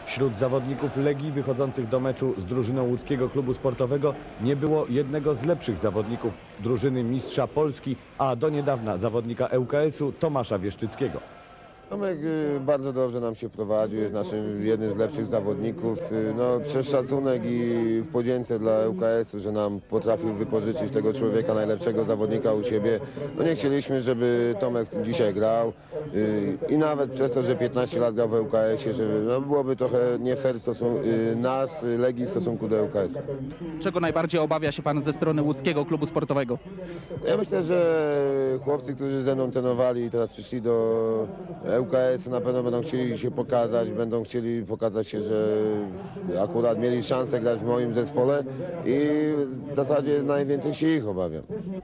Wśród zawodników Legii wychodzących do meczu z drużyną łódzkiego klubu sportowego nie było jednego z lepszych zawodników drużyny mistrza Polski, a do niedawna zawodnika ŁKS-u Tomasza Wieszczyckiego. Tomek bardzo dobrze nam się prowadził, jest naszym jednym z lepszych zawodników. No, przez szacunek i w podzięce dla ŁKS-u, że nam potrafił wypożyczyć tego człowieka, najlepszego zawodnika u siebie. No nie chcieliśmy, żeby Tomek dzisiaj grał i nawet przez to, że 15 lat grał w ŁKS-ie, że no, byłoby trochę nie fair nas, Legii w stosunku do ŁKS-u. Czego najbardziej obawia się pan ze strony łódzkiego klubu sportowego? Ja myślę, że chłopcy, którzy ze mną trenowali i teraz przyszli do ŁKS-u, na pewno będą chcieli się pokazać, będą chcieli pokazać się, że akurat mieli szansę grać w moim zespole i w zasadzie najwięcej się ich obawiam.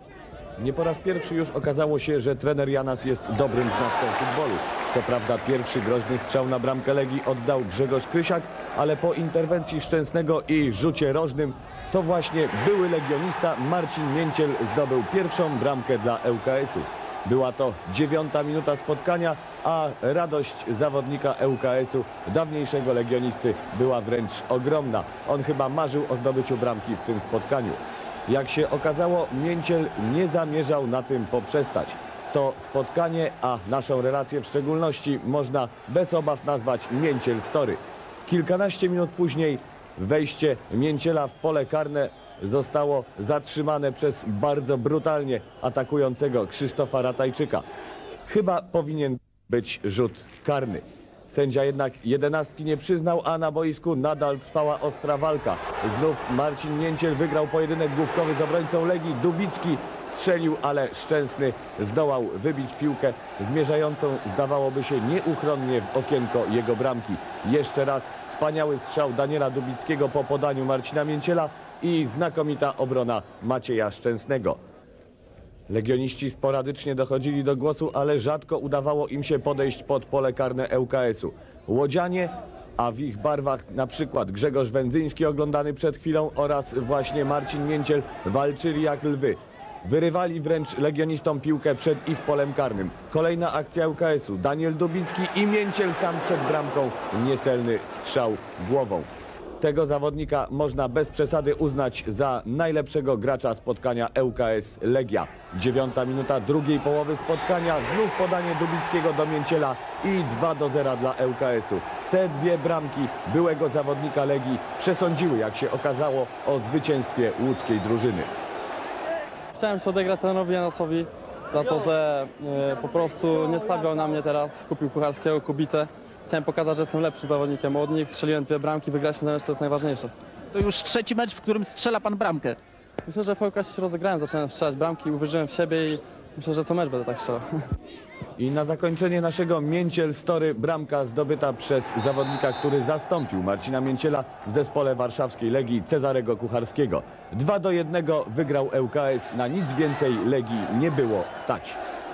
Nie po raz pierwszy już okazało się, że trener Janas jest dobrym znawcą futbolu. Co prawda pierwszy groźny strzał na bramkę Legii oddał Grzegorz Krysiak, ale po interwencji Szczęsnego i rzucie rożnym to właśnie były legionista Marcin Mięciel zdobył pierwszą bramkę dla ŁKS-u. Była to 9. minuta spotkania, a radość zawodnika ŁKS-u, dawniejszego legionisty, była wręcz ogromna. On chyba marzył o zdobyciu bramki w tym spotkaniu. Jak się okazało, Mięciel nie zamierzał na tym poprzestać. To spotkanie, a naszą relację w szczególności, można bez obaw nazwać Mięciel Story. Kilkanaście minut później wejście Mięciela w pole karne zostało zatrzymane przez bardzo brutalnie atakującego Krzysztofa Ratajczyka. Chyba powinien być rzut karny. Sędzia jednak 11 nie przyznał, a na boisku nadal trwała ostra walka. Znów Marcin Mięciel wygrał pojedynek główkowy z obrońcą Legii. Dubicki strzelił, ale Szczęsny zdołał wybić piłkę zmierzającą, zdawałoby się, nieuchronnie w okienko jego bramki. Jeszcze raz wspaniały strzał Daniela Dubickiego po podaniu Marcina Mięciela i znakomita obrona Macieja Szczęsnego. Legioniści sporadycznie dochodzili do głosu, ale rzadko udawało im się podejść pod pole karne ŁKS-u. Łodzianie, a w ich barwach na przykład Grzegorz Wędzyński oglądany przed chwilą oraz właśnie Marcin Mięciel walczyli jak lwy. Wyrywali wręcz legionistom piłkę przed ich polem karnym. Kolejna akcja ŁKS-u. Daniel Dubicki i Mięciel sam przed bramką. Niecelny strzał głową. Tego zawodnika można bez przesady uznać za najlepszego gracza spotkania ŁKS Legia. 9. minuta drugiej połowy spotkania. Znów podanie Dubickiego do Mięciela i 2-0 dla ŁKS-u. Te dwie bramki byłego zawodnika Legii przesądziły, jak się okazało, o zwycięstwie łódzkiej drużyny. Chciałem się odegrać trenerowi Janasowi za to, że po prostu nie stawiał na mnie teraz. Kupił Kucharskiego, Kubicę. Chciałem pokazać, że jestem lepszym zawodnikiem od nich. Strzeliłem 2 bramki, wygraliśmy ten mecz, to jest najważniejsze. To już 3. mecz, w którym strzela pan bramkę. Myślę, że w ŁKS się rozegrałem, zacząłem strzelać bramki, uwierzyłem w siebie i myślę, że co mecz będę tak strzelał. I na zakończenie naszego Mięciel Story bramka zdobyta przez zawodnika, który zastąpił Marcina Mięciela w zespole warszawskiej Legii, Cezarego Kucharskiego. 2-1 wygrał ŁKS, na nic więcej Legii nie było stać.